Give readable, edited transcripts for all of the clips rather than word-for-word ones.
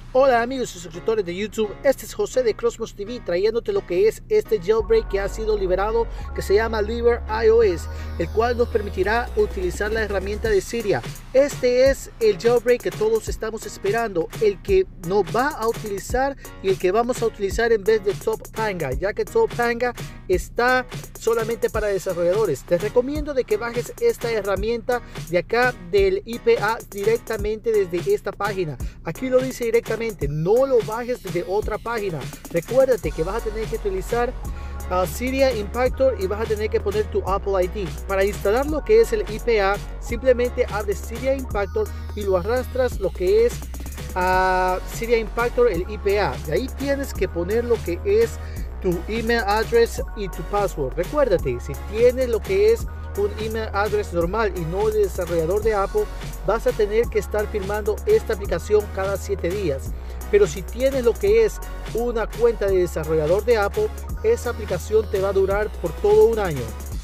Hola amigos y suscriptores de YouTube, este es José de Cosmos TV trayéndote lo que es este jailbreak que ha sido liberado, que se llama Liver iOS, el cual nos permitirá utilizar la herramienta de Cydia. Este es el jailbreak que todos estamos esperando, el que nos va a utilizar y el que vamos a utilizar en vez de Topanga, ya que Topanga está solamente para desarrolladores. Te recomiendo de que bajes esta herramienta de acá del IPA directamente desde esta página. Aquí lo dice directamente, no lo bajes desde otra página. Recuérdate que vas a tener que utilizar Cydia Impactor y vas a tener que poner tu Apple ID. Para instalar lo que es el IPA, simplemente abres Cydia Impactor y lo arrastras lo que es Cydia Impactor, el IPA. De ahí tienes que poner lo que es tu email address y tu password. Recuérdate, si tienes lo que es un email address normal y no de desarrollador de Apple, vas a tener que estar firmando esta aplicación cada 7 días. Pero si tienes lo que es una cuenta de desarrollador de Apple, esa aplicación te va a durar por todo un año.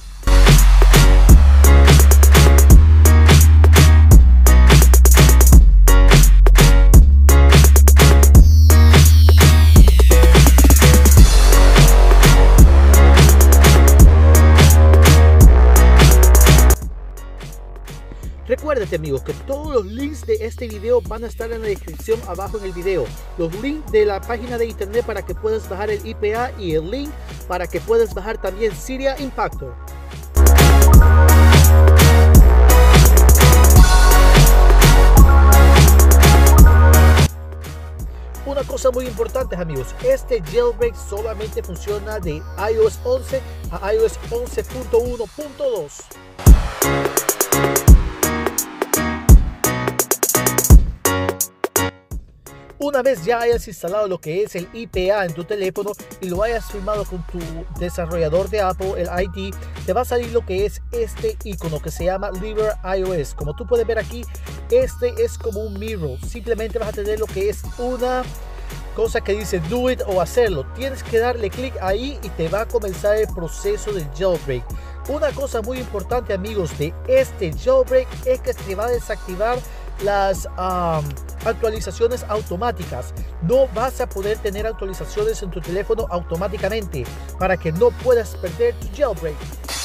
Recuérdate amigos que todos los links de este video van a estar en la descripción abajo en el video. Los links de la página de internet para que puedas bajar el IPA y el link para que puedas bajar también Cydia Impactor. Una cosa muy importante amigos, este jailbreak solamente funciona de iOS 11 a iOS 11.1.2. Una vez ya hayas instalado lo que es el IPA en tu teléfono y lo hayas firmado con tu desarrollador de Apple, el ID, te va a salir lo que es este icono que se llama Liver iOS. Como tú puedes ver aquí, este es como un mirror. Simplemente vas a tener lo que es una cosa que dice do it o hacerlo. Tienes que darle clic ahí y te va a comenzar el proceso del jailbreak. Una cosa muy importante amigos de este jailbreak es que se va a desactivar las actualizaciones automáticas. No vas a poder tener actualizaciones en tu teléfono automáticamente para que no puedas perder tu jailbreak.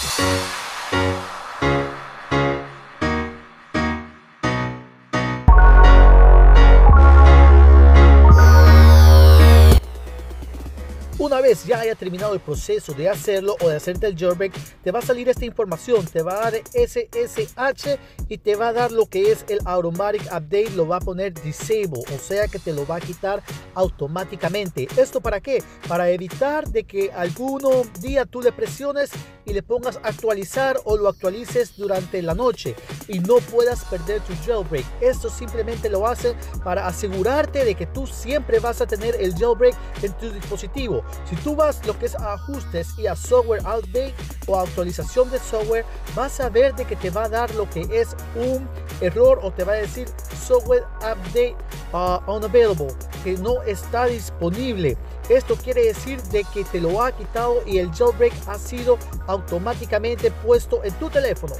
Una vez ya haya terminado el proceso de hacerlo o de hacerte el jailbreak, te va a salir esta información, te va a dar SSH y te va a dar lo que es el automatic update, lo va a poner disable, o sea que te lo va a quitar automáticamente. ¿Esto para qué? Para evitar de que algún día tú le presiones y le pongas actualizar o lo actualices durante la noche y no puedas perder tu jailbreak. Esto simplemente lo hace para asegurarte de que tú siempre vas a tener el jailbreak en tu dispositivo. Si tú vas lo que es a ajustes y a software update o actualización de software, vas a ver de que te va a dar lo que es un error o te va a decir software update unavailable, que no está disponible. Esto quiere decir de que te lo ha quitado y el jailbreak ha sido automáticamente puesto en tu teléfono.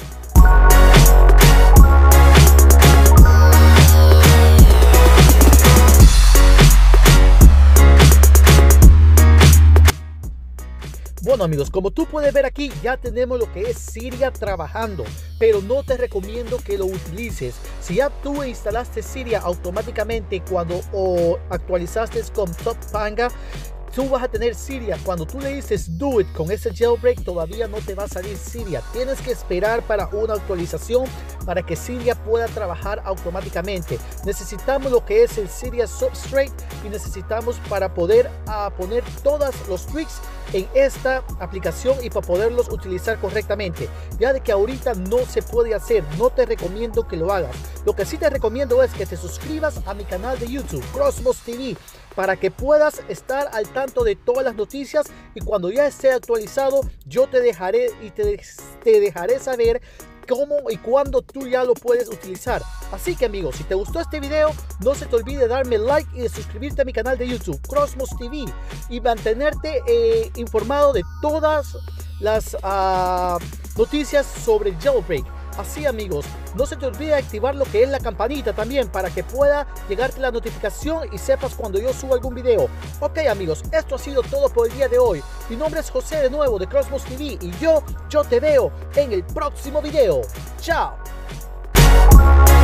Bueno amigos, como tú puedes ver aquí ya tenemos lo que es Cydia trabajando, pero no te recomiendo que lo utilices. Si ya tú instalaste Cydia automáticamente cuando actualizaste con Topanga, tú vas a tener Cydia. Cuando tú le dices do it con ese jailbreak, todavía no te va a salir Cydia. Tienes que esperar para una actualización para que Cydia pueda trabajar automáticamente. Necesitamos lo que es el Cydia Substrate y necesitamos para poder poner todos los tweaks en esta aplicación y para poderlos utilizar correctamente. Ya de que ahorita no se puede hacer, no te recomiendo que lo hagas. Lo que sí te recomiendo es que te suscribas a mi canal de YouTube, Cosmos TV, para que puedas estar al tanto de todas las noticias y cuando ya esté actualizado yo te dejaré y te dejaré saber cómo y cuándo tú ya lo puedes utilizar. Así que amigos, si te gustó este video, no se te olvide darme like y de suscribirte a mi canal de YouTube, Cosmos TV, y mantenerte informado de todas las noticias sobre jailbreak. Así amigos, no se te olvide activar lo que es la campanita también para que pueda llegarte la notificación y sepas cuando yo subo algún video. Ok amigos, esto ha sido todo por el día de hoy. Mi nombre es José de nuevo de Cosmos TV y yo te veo en el próximo video. Chao.